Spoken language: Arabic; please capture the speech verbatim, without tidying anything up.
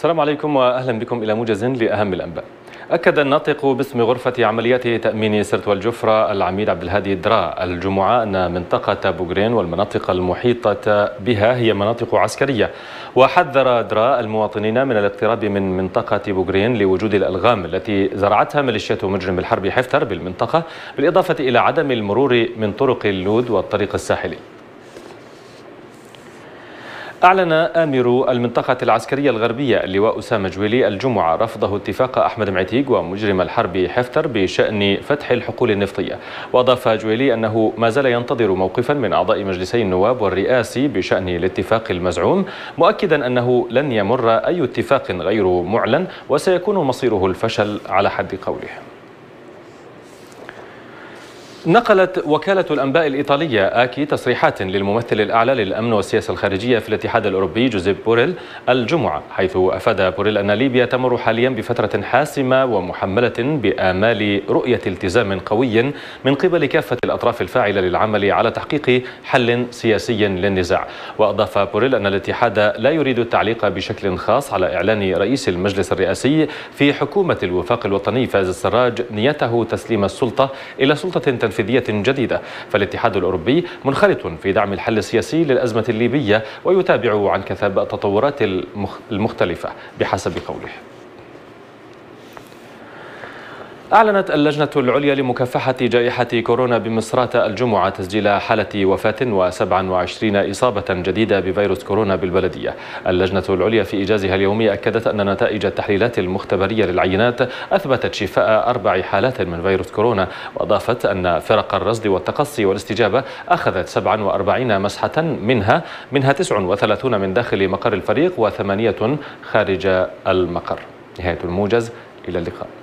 السلام عليكم وأهلا بكم إلى موجز لأهم الأنباء. أكد الناطق باسم غرفة عمليات تأمين سرت والجفرة العميد عبد الهادي الدراء الجمعة أن منطقة بوغرين والمناطق المحيطة بها هي مناطق عسكرية، وحذر دراء المواطنين من الاقتراب من منطقة بوغرين لوجود الألغام التي زرعتها ميليشيات مجرم الحرب حفتر بالمنطقة، بالإضافة إلى عدم المرور من طرق اللود والطريق الساحلي. أعلن آمر المنطقة العسكرية الغربية اللواء أسامة جويلي الجمعة رفضه اتفاق أحمد معتيق ومجرم الحرب حفتر بشأن فتح الحقول النفطية. وأضاف جويلي أنه ما زال ينتظر موقفا من أعضاء مجلسي النواب والرئاسي بشأن الاتفاق المزعوم، مؤكدا أنه لن يمر أي اتفاق غير معلن وسيكون مصيره الفشل على حد قوله. نقلت وكالة الأنباء الإيطالية آكي تصريحات للممثل الأعلى للأمن والسياسة الخارجية في الاتحاد الأوروبي جوزيب بوريل الجمعة، حيث أفاد بوريل أن ليبيا تمر حاليا بفترة حاسمة ومحملة بآمال رؤية التزام قوي من قبل كافة الأطراف الفاعلة للعمل على تحقيق حل سياسي للنزاع. وأضاف بوريل أن الاتحاد لا يريد التعليق بشكل خاص على إعلان رئيس المجلس الرئاسي في حكومة الوفاق الوطني فايز السراج نيته تسليم السلطة إلى سلطة تنفيذية جديدة. فالاتحاد الأوروبي منخرط في دعم الحل السياسي للأزمة الليبية ويتابع عن كثب التطورات المختلفة بحسب قوله. أعلنت اللجنة العليا لمكافحة جائحة كورونا بمصراتة الجمعة تسجيل حالة وفاة وسبعة وعشرين إصابة جديدة بفيروس كورونا بالبلدية. اللجنة العليا في إجازها اليومي أكدت أن نتائج التحليلات المختبرية للعينات أثبتت شفاء أربع حالات من فيروس كورونا. وأضافت أن فرق الرصد والتقصي والاستجابة أخذت سبعة وأربعين مسحة، منها منها تسعة وثلاثون من داخل مقر الفريق وثمانية خارج المقر. نهاية الموجز، إلى اللقاء.